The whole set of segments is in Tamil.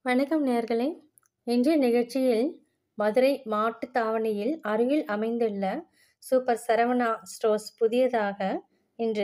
வணக்கம் நேயர்களே. இன்றைய நிகழ்ச்சியில் மதுரை மாட்டுத்தாவணியில் அருகில் அமைந்துள்ள சூப்பர் சரவணா ஸ்டோர்ஸ் புதியதாக இன்று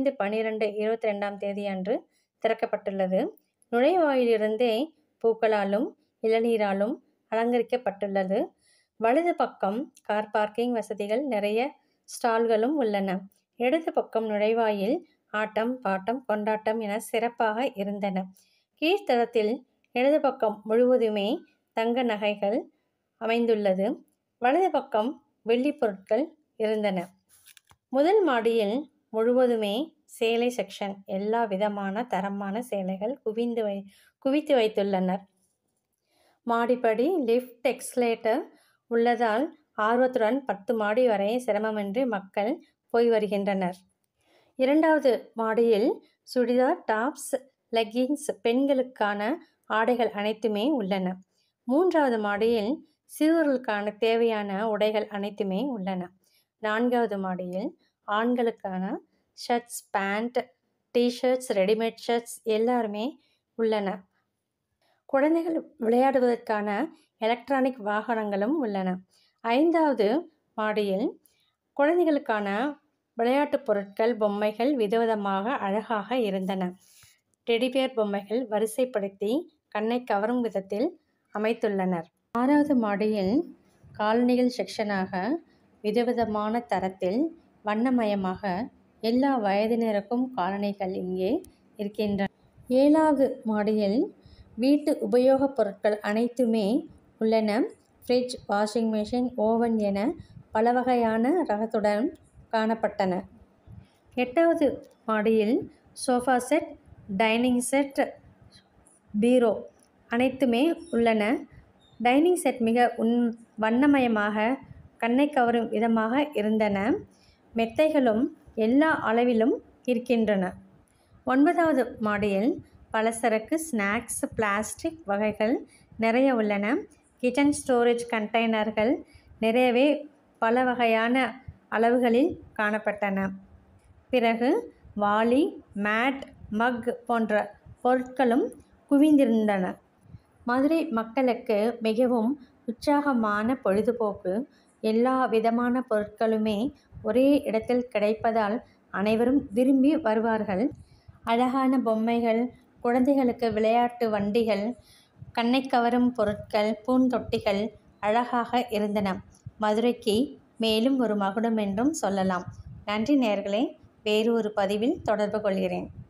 5/12/22 அன்று திறக்கப்பட்டுள்ளது. நுழைவாயிலிருந்தே பூக்களாலும் இளநீராலும் அலங்கரிக்கப்பட்டுள்ளது. வலது பக்கம் கார் பார்க்கிங் வசதிகள், நிறைய ஸ்டால்களும் உள்ளன. இடது பக்கம் நுழைவாயில் ஆட்டம் பாட்டம் கொண்டாட்டம் என சிறப்பாக இருந்தன. கீழ்த்தளத்தில் இடது பக்கம் முழுவதுமே தங்க நகைகள் அமைந்துள்ளது. வலது பக்கம் வெள்ளி பொருட்கள் இருந்தன. முதல் மாடியில் முழுவதுமே சேலை செக்ஷன். எல்லா விதமான தரமான சேலைகள் குவித்து வைத்துள்ளனர். மாடிப்படி, லிஃப்ட், எஸ்கலேட்டர் உள்ளதால் ஆர்வத்துடன் 10 மாடி வரை சிரமமின்றி மக்கள் போய் வருகின்றனர். இரண்டாவது மாடியில் சுடிதார், டாப்ஸ், லெகின்ஸ், பெண்களுக்கான ஆடைகள் அனைத்துமே உள்ளன. மூன்றாவது மாடியில் சிறுவர்களுக்கான தேவையான உடைகள் அனைத்துமே உள்ளன. நான்காவது மாடியில் ஆண்களுக்கான shirts, pant, t-shirts, readymade shirts எல்லாருமே உள்ளன. குழந்தைகள் விளையாடுவதற்கான எலக்ட்ரானிக் வாகனங்களும் உள்ளன. ஐந்தாவது மாடியில் குழந்தைகளுக்கான விளையாட்டுப் பொருட்கள், பொம்மைகள் விதவிதமாக அழகாக இருந்தன. டெடிபேர் பொம்மைகள் வரிசைப்படுத்தி கண்ணை கவரும் விதத்தில் அமைத்துள்ளனர். ஆறாவது மாடியில் காலணிகள் செக்ஷனாக விதவிதமான தரத்தில் வண்ணமயமாக எல்லா வயதினருக்கும் காலணிகள் இங்கே இருக்கின்றன. ஏழாவது மாடியில் வீட்டு உபயோகப் பொருட்கள் அனைத்துமே உள்ளன. ஃப்ரிட்ஜ், வாஷிங் மிஷின், ஓவன் என பல வகையான ரகத்துடன் காணப்பட்டன. எட்டாவது மாடியில் sofa set, dining set, bureau அனைத்துமே உள்ளன. டைனிங் செட் மிக வண்ணமயமாக கண்ணை கவரும் விதமாக இருந்தன. மெத்தைகளும் எல்லா அளவிலும் இருக்கின்றன. ஒன்பதாவது மாடியில் பலசரக்கு, ஸ்நாக்ஸ், பிளாஸ்டிக் வகைகள் நிறைய உள்ளன. கிச்சன் ஸ்டோரேஜ் கண்டெய்னர்கள் நிறையவே பல வகையான அளவுகளில் காணப்பட்டன. பிறகு வாளி, மேட், மக் போன்ற பொருட்களும் குவிந்திருந்தன. மதுரை மக்களுக்கு மிகவும் உற்சாகமான பொழுதுபோக்கு. எல்லா விதமான பொருட்களுமே ஒரே இடத்தில் கிடைப்பதால் அனைவரும் விரும்பி வருவார்கள். அழகான பொம்மைகள், குழந்தைகளுக்கு விளையாட்டு வண்டிகள், கண்ணை கவரும் பொருட்கள், பூந்தொட்டிகள் அழகாக இருந்தன. மதுரைக்கு மேலும் ஒரு மகுடம் என்றும் சொல்லலாம். நன்றி நேயர்களே. வேறு ஒரு பதிவில் தொடர்பு கொள்கிறேன்.